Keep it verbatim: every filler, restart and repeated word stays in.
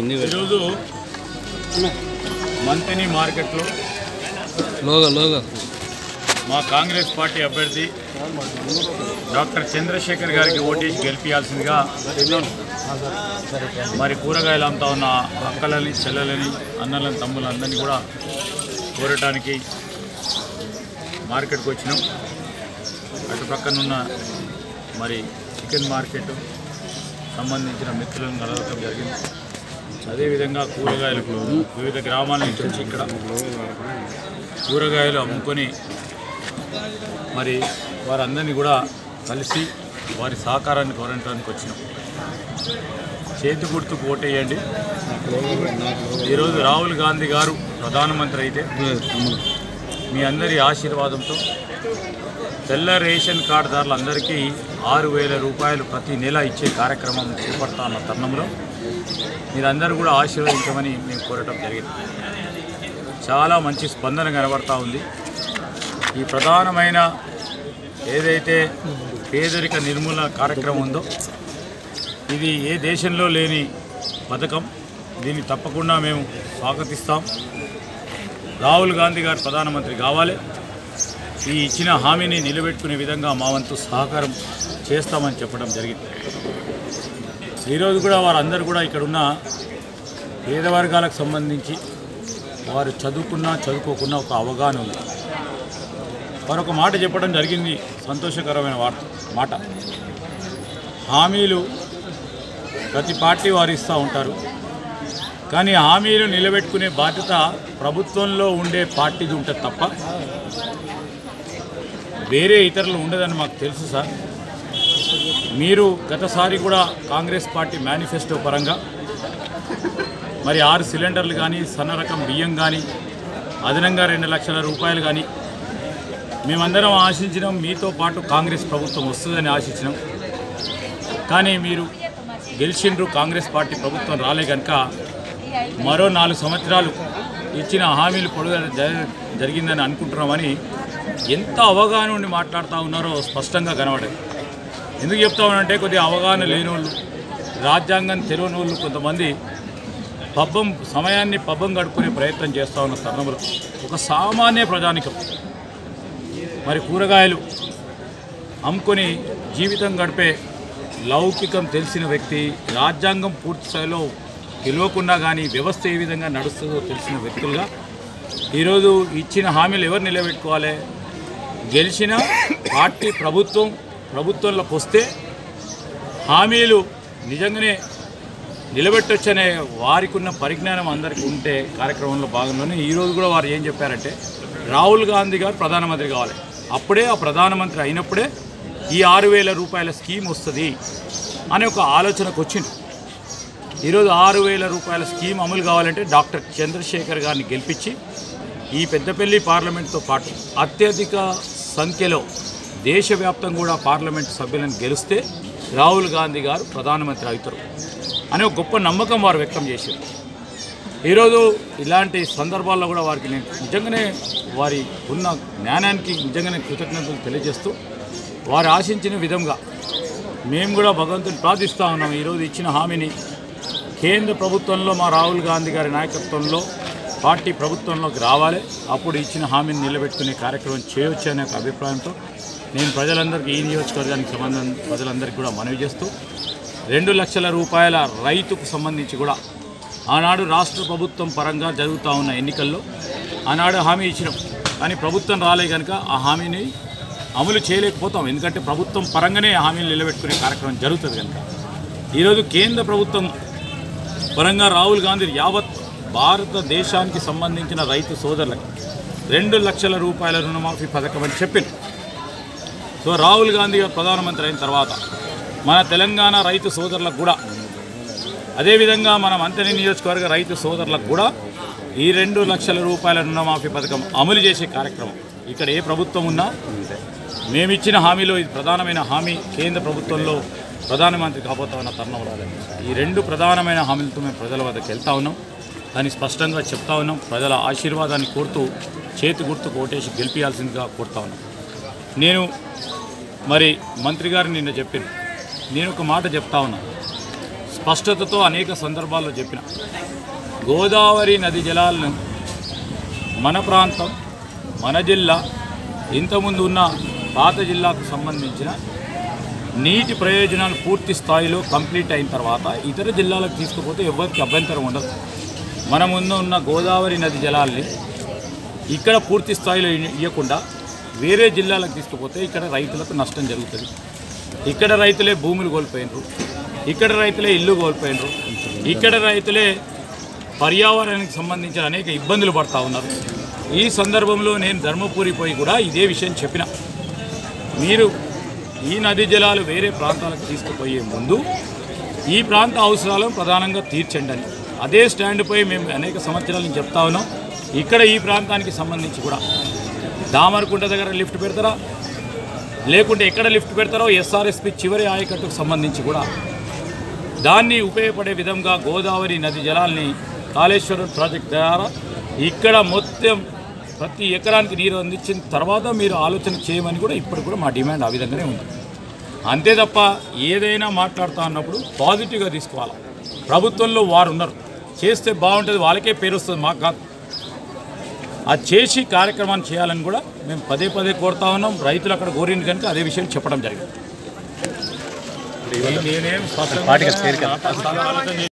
ఈరోజు మంతని మార్కెట్లో లోగా లోగా మా కాంగ్రెస్ పార్టీ అభ్యర్థి డాక్టర్ చంద్రశేఖర్ గారికి ఓటేసి గెలిపించాల్సిందిగా మరి కూరగాయలు అమ్ముతా ఉన్న అక్కలని చెల్లెలని అన్నలని తమ్ములందరినీ కూడా కోరటానికి మార్కెట్కి వచ్చినాం. అటు పక్కనున్న మరి చికెన్ మార్కెట్ సంబంధించిన మిత్రులను కలవటం జరిగింది. అదేవిధంగా కూరగాయలు వివిధ గ్రామాల నుంచి వచ్చి ఇక్కడ కూరగాయలు అమ్ముకొని మరి వారందరినీ కూడా కలిసి వారి సహకారాన్ని కోరటానికి వచ్చినాం. చేతి గుర్తుకు ఓటేయండి. ఈరోజు రాహుల్ గాంధీ గారు ప్రధానమంత్రి అయితే మీ అందరి ఆశీర్వాదంతో తెల్ల రేషన్ కార్డుదారులందరికీ ఆరు వేల రూపాయలు ప్రతి నెల ఇచ్చే కార్యక్రమం చేపడతా ఉన్న తరుణంలో మీరందరూ కూడా ఆశీర్వదించమని మేము కోరటం జరిగింది. చాలా మంచి స్పందన కనబడతా ఉంది. ఈ ప్రధానమైన ఏదైతే పేదరిక నిర్మూలన కార్యక్రమం ఉందో ఇది ఏ దేశంలో లేని పథకం. దీన్ని తప్పకుండా మేము స్వాగతిస్తాం. రాహుల్ గాంధీ గారు ప్రధానమంత్రి కావాలి. ఈ ఇచ్చిన హామీని నిలబెట్టుకునే విధంగా మా వంతు సహకారం చేస్తామని చెప్పడం జరిగింది. ఈరోజు కూడా వారందరూ కూడా ఇక్కడున్న పేద వర్గాలకు సంబంధించి వారు చదువుకున్నా చదువుకోకున్నా ఒక అవగాహన ఉంది. వారు ఒక మాట చెప్పడం జరిగింది, సంతోషకరమైన వార్త మాట. హామీలు ప్రతి పార్టీ వారు ఇస్తూ ఉంటారు, కానీ హామీలు నిలబెట్టుకునే బాధ్యత ప్రభుత్వంలో ఉండే పార్టీది ఉంటుంది తప్ప వేరే ఇతరులు ఉండదని మాకు తెలుసు సార్. మీరు గతసారి కూడా కాంగ్రెస్ పార్టీ మేనిఫెస్టో పరంగా మరి ఆరు సిలిండర్లు కానీ సన్న రకం బియ్యం కానీ అదనంగా రెండు లక్షల రూపాయలు కానీ మేమందరం ఆశించినాం. మీతో పాటు కాంగ్రెస్ ప్రభుత్వం వస్తుందని ఆశించినాం. కానీ మీరు గెలిచిండ్రు, కాంగ్రెస్ పార్టీ ప్రభుత్వం రాలే కనుక మరో నాలుగు సంవత్సరాలు ఇచ్చిన హామీలు పొడుగు జరిగిందని అనుకుంటున్నామని ఎంత అవగాహన ఉండి మాట్లాడుతూ ఉన్నారో స్పష్టంగా కనబడేది. ఎందుకు చెప్తా ఉన్నానంటే కొద్దిగా అవగాహన లేని వాళ్ళు, రాజ్యాంగం తెలియని వాళ్ళు కొంతమంది పబ్బం సమయాన్ని పబ్బం గడుపుకునే ప్రయత్నం చేస్తూ ఉన్న తరుణంలో ఒక సామాన్య ప్రజానికం మరి కూరగాయలు అమ్ముకొని జీవితం గడిపే లౌకికం తెలిసిన వ్యక్తి, రాజ్యాంగం పూర్తి స్థాయిలో తెలియకుండా కానీ వ్యవస్థ ఏ విధంగా నడుస్తుందో తెలిసిన వ్యక్తులుగా ఈరోజు ఇచ్చిన హామీలు ఎవరు నిలబెట్టుకోవాలి? గెలిచిన పార్టీ ప్రభుత్వం ప్రభుత్వంలోకి వస్తే హామీలు నిజంగానే నిలబెట్టొచ్చనే వారికి ఉన్న పరిజ్ఞానం అందరికీ ఉంటే కార్యక్రమంలో భాగంలోనే ఈరోజు కూడా వారు ఏం చెప్పారంటే రాహుల్ గాంధీ గారు ప్రధానమంత్రి కావాలి. అప్పుడే ఆ ప్రధానమంత్రి అయినప్పుడే ఈ ఆరు వేల రూపాయల స్కీమ్ వస్తుంది అనే ఒక ఆలోచనకు వచ్చింది. ఈరోజు ఆరు వేల రూపాయల స్కీమ్ అమలు కావాలంటే డాక్టర్ చంద్రశేఖర్ గారిని గెలిపించి ఈ పెద్దపల్లి పార్లమెంట్తో పాటు అత్యధిక సంఖ్యలో దేశవ్యాప్తంగా కూడా పార్లమెంటు సభ్యులను గెలిస్తే రాహుల్ గాంధీ గారు ప్రధానమంత్రి అవుతారు అనే ఒక గొప్ప నమ్మకం వారు వ్యక్తం చేశారు. ఈరోజు ఇలాంటి సందర్భాల్లో కూడా వారికి నేను నిజంగానే వారి ఉన్న జ్ఞానానికి నిజంగానే కృతజ్ఞతలు తెలియజేస్తూ వారు ఆశించిన విధంగా మేము కూడా భగవంతుని ప్రార్థిస్తూ ఉన్నాం. ఈరోజు ఇచ్చిన హామీని కేంద్ర ప్రభుత్వంలో మా రాహుల్ గాంధీ గారి నాయకత్వంలో పార్టీ ప్రభుత్వంలోకి రావాలి. అప్పుడు ఇచ్చిన హామీని నిలబెట్టుకునే కార్యక్రమం చేయవచ్చు అనే ఒక అభిప్రాయంతో నేను ప్రజలందరికీ ఈ నియోజకవర్గానికి సంబంధం ప్రజలందరికీ కూడా మనవి చేస్తూ రెండు లక్షల రూపాయల రైతుకు సంబంధించి కూడా ఆనాడు రాష్ట్ర ప్రభుత్వం పరంగా జరుగుతూ ఉన్న ఎన్నికల్లో ఆనాడు హామీ ఇచ్చినాం, కానీ ప్రభుత్వం రాలే కనుక ఆ హామీని అమలు చేయలేకపోతాం. ఎందుకంటే ప్రభుత్వం పరంగానే హామీలు నిలబెట్టుకునే కార్యక్రమం జరుగుతుంది కనుక ఈరోజు కేంద్ర ప్రభుత్వం పరంగా రాహుల్ గాంధీ యావత్ భారతదేశానికి సంబంధించిన రైతు సోదరులకు రెండు లక్షల రూపాయల రుణమాఫీ పథకం అని చెప్పింది. సో రాహుల్ గాంధీ గారు ప్రధానమంత్రి అయిన తర్వాత మన తెలంగాణ రైతు సోదరులకు కూడా అదేవిధంగా మన మంతని నియోజకవర్గ రైతు సోదరులకు కూడా ఈ రెండు లక్షల రూపాయల రుణమాఫీ పథకం అమలు చేసే కార్యక్రమం ఇక్కడ ఏ ప్రభుత్వం ఉన్నా మేమిచ్చిన హామీలో ఇది ప్రధానమైన హామీ. కేంద్ర ప్రభుత్వంలో ప్రధానమంత్రి కాబోతా ఉన్న తరుణంలో ఈ రెండు ప్రధానమైన హామీలతో మేము ప్రజల వద్దకు వెళ్తా ఉన్నాం. దాన్ని స్పష్టంగా చెప్తా ఉన్నాం. ప్రజల ఆశీర్వాదాన్ని కోరుతూ చేతి గుర్తుకు ఓటేసి గెలిపించాల్సిందిగా కోరుతా ఉన్నాం. నేను మరి మంత్రి గారు నిన్న చెప్పాను, నేను ఒక మాట చెప్తా ఉన్నా. స్పష్టతతో అనేక సందర్భాల్లో చెప్పిన గోదావరి నది జలాలను మన ప్రాంతం మన జిల్లా ఇంతకుముందు ఉన్న పాత జిల్లాకు సంబంధించిన నీటి ప్రయోజనాలు పూర్తి స్థాయిలో కంప్లీట్ అయిన తర్వాత ఇతర జిల్లాలకు తీసుకుపోతే ఎవరికి అభ్యంతరం ఉండదు. మన ముందు ఉన్న గోదావరి నది జలాల్ని ఇక్కడ పూర్తి స్థాయిలో ఇవ్వకుండా వేరే జిల్లాలకు తీసుకుపోతే ఇక్కడ రైతులకు నష్టం జరుగుతుంది. ఇక్కడ రైతులే భూములు కోల్పోయినరు, ఇక్కడ రైతులే ఇల్లు కోల్పోయినరు, ఇక్కడ రైతులే పర్యావరణానికి సంబంధించిన అనేక ఇబ్బందులు పడతా ఉన్నారు. ఈ సందర్భంలో నేను ధర్మపురి పోయి కూడా ఇదే విషయం చెప్పిన, మీరు ఈ నదీ జలాలు వేరే ప్రాంతాలకు తీసుకుపోయే ముందు ఈ ప్రాంత అవసరాలను ప్రధానంగా తీర్చండి అని అదే స్టాండ్పై మేము అనేక సంవత్సరాల నుంచి చెప్తా ఉన్నాం. ఇక్కడ ఈ ప్రాంతానికి సంబంధించి కూడా దామరకుంట దగ్గర లిఫ్ట్ పెడతారా, లేకుంటే ఎక్కడ లిఫ్ట్ పెడతారో ఎస్ఆర్ఎస్పి చివరి ఆయకట్టుకు సంబంధించి కూడా దాన్ని ఉపయోగపడే విధంగా గోదావరి నది జలాల్ని కాళేశ్వరం ప్రాజెక్ట్ ద్వారా ఇక్కడ మొత్తం ప్రతి ఎకరానికి నీరు అందించిన తర్వాత మీరు ఆలోచన చేయమని కూడా ఇప్పుడు కూడా మా డిమాండ్ ఆ విధంగానే ఉంది. అంతే తప్ప ఏదైనా మాట్లాడుతూ అన్నప్పుడు పాజిటివ్గా తీసుకోవాలి. ప్రభుత్వంలో వారు ఉన్నారు, చేస్తే బాగుంటుంది, వాళ్ళకే పేరు వస్తుంది, మాకు కాదు. అది చేసి కార్యక్రమాన్ని చేయాలని కూడా మేము పదే పదే కోరుతా ఉన్నాం. రైతులు అక్కడ కోరింది కనుక అదే విషయం చెప్పడం జరిగింది. నేనేం స్పష్టంగా